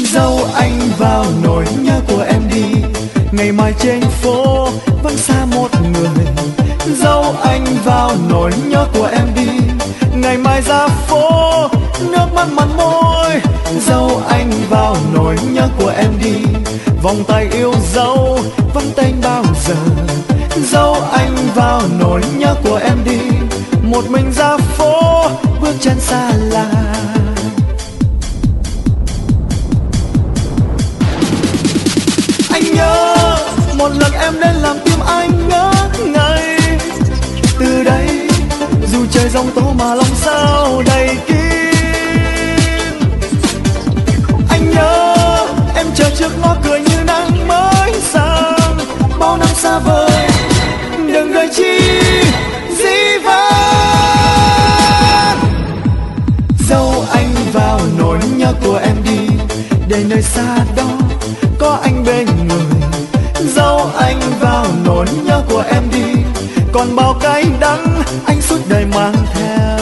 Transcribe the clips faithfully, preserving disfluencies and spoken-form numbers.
Dẫu anh vào nỗi nhớ của em đi, ngày mai trên phố vẫn xa một người. Dẫu anh vào nỗi nhớ của em đi, ngày mai ra phố nước mắt mặn môi. Dẫu anh vào nỗi nhớ của em đi, vòng tay yêu dấu vẫn tênh bao giờ. Dẫu anh vào nỗi nhớ của em đi, một mình ra phố bước chân xa lạ. Anh nhớ một lần em đến làm tim anh ngỡ ngây. Từ đây dù trời giông tố mà lòng sao đầy kín. Anh nhớ em chờ trước ngõ cười như nắng mới sang. Bao năm xa vời đừng gợi chi dĩ vãng. Dẫu anh vào nỗi nhớ của em đi, để nơi xa đó có anh bên người. Dẫu anh vào nỗi nhớ của em đi, còn bao cái đắng anh suốt đời mang theo.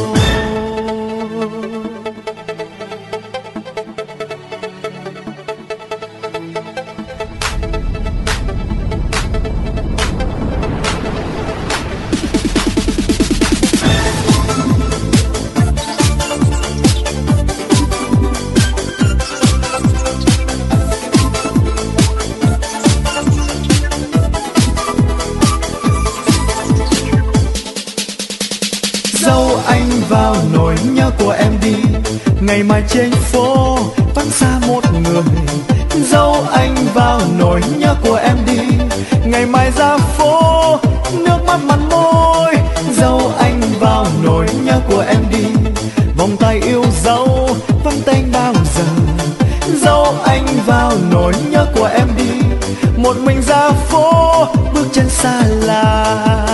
Dẫu anh vào nỗi nhớ của em đi, ngày mai trên phố vẫn xa một người. Dẫu anh vào nỗi nhớ của em đi, ngày mai ra phố nước mắt mặn môi. Dẫu anh vào nỗi nhớ của em đi, vòng tay yêu dấu vẫn tênh bao giờ. Dẫu anh vào nỗi nhớ của em đi, một mình ra phố bước chân xa lạ.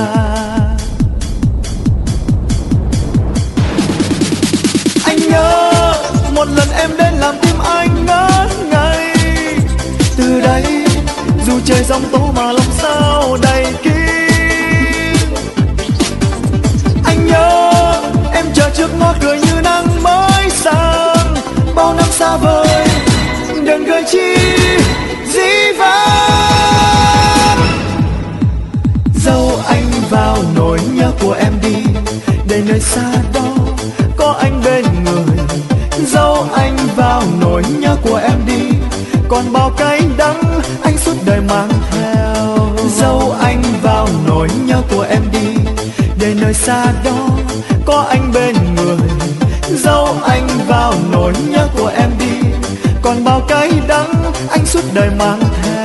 Một lần em đến làm tim anh ngỡ ngây. Từ đây dù trời giông tố mà lòng sao đầy kín. Anh nhớ em chờ trước ngõ cười như nắng mới sang. Bao năm xa vời đừng gợi chi dĩ vãng. Dẫu anh vào nỗi nhớ của em đi, để nơi xa đó có anh bên người. Dẫu anh vào nỗi nhớ của em đi, còn bao cái đắng anh suốt đời mang theo. Dẫu anh vào nỗi nhớ của em đi, để nơi xa đó có anh bên người. Dẫu anh vào nỗi nhớ của em đi, còn bao cái đắng anh suốt đời mang theo.